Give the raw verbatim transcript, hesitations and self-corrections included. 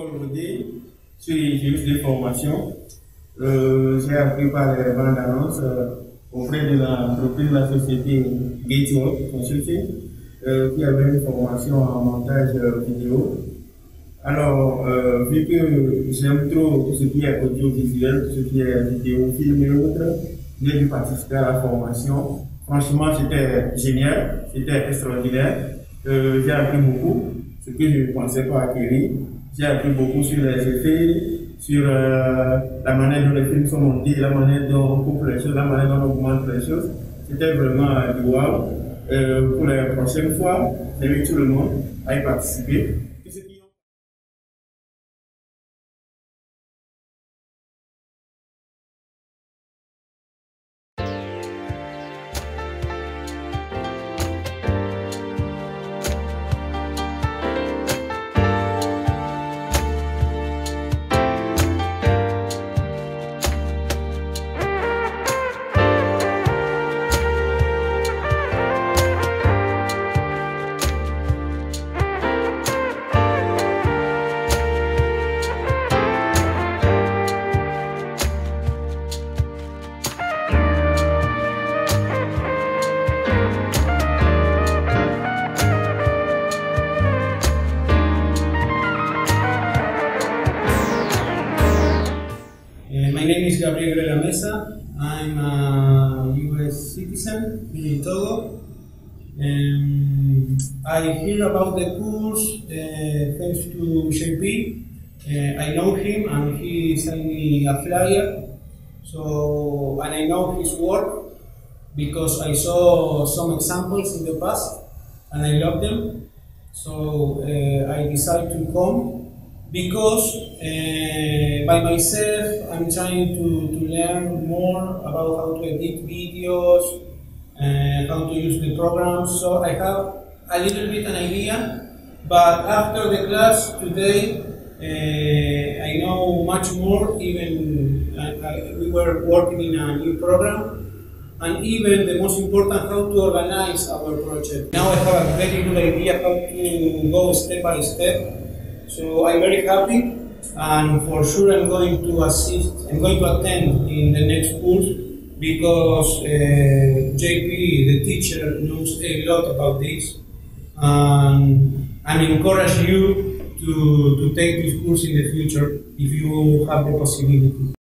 Paul Rodé, je suis juriste de formation. Euh, J'ai appris par les bandes annonces euh, auprès de l'entreprise, de la société Gateway Consulting, euh, qui avait une formation en montage euh, vidéo. Alors, euh, vu que j'aime trop tout ce qui est audiovisuel, tout ce qui est vidéo, film et autres, j'ai dû participer à la formation. Franchement, c'était génial, c'était extraordinaire. Euh, j'ai appris beaucoup, ce que je ne pensais pas acquérir. J'ai appris beaucoup sur les effets, sur euh, la manière dont les films sont montés, la manière dont on coupe les choses, la manière dont on augmente les choses. C'était vraiment euh, du wow. Euh, pour la prochaine fois, j'invite tout le monde à y participer. My name is Gabriel Grela Mesa. I'm a U S citizen in Togo. Um, I hear about the course uh, thanks to J P. Uh, I know him and he sent me a flyer. So, and I know his work because I saw some examples in the past and I love them. So uh, I decided to come. Because uh, by myself, I'm trying to, to learn more about how to edit videos, and how to use the programs. So I have a little bit an idea, but after the class today, uh, I know much more. Even uh, I, we were working in a new program, and even the most important, how to organize our project. Now I have a very good idea how to go step by step. So I'm very happy, and for sure I'm going to assist, I'm going to attend in the next course because uh, J P, the teacher, knows a lot about this, and I encourage you to, to take this course in the future if you have the possibility.